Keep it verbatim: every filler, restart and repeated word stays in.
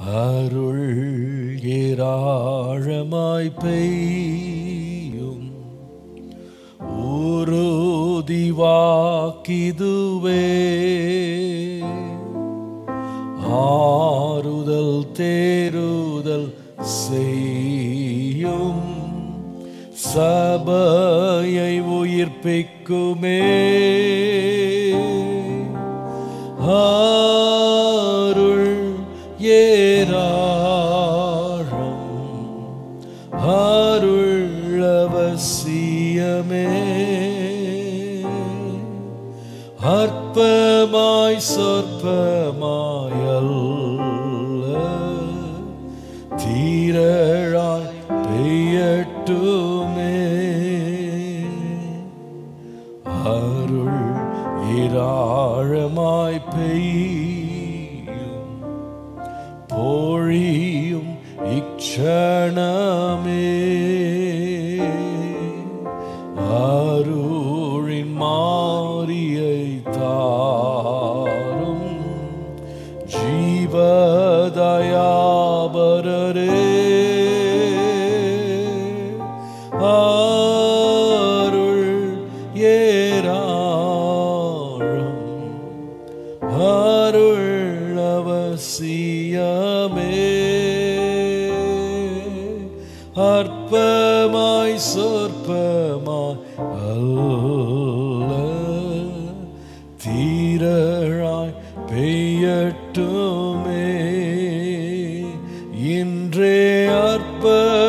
அருள் ஏராளமாய் பெய்யும் உறுதி வாக்கிதுவே, ஆறுதல் தேறுதல் செய்யும் சபையை உயிர்ப்பிக்குமே. அருள் ஏராளம் அருள் அவசியமே, அற்பமாய் சொற்பமாய் அல்ல, தீரழாய் பெய்யட்டுமே. அருள் ஏராளமாய் பெய்யும் பொழியும் இக்ஷணமே, அருளின் மாரியை தாரும் ஜீவதயாபரரே. அருள் ஏராளம் அருள் அவசியமே, அற்பமாய் சொற்பமாய் அல்ல, தீரழாய் பெய்யட்டுமே. இன்றே அற்ப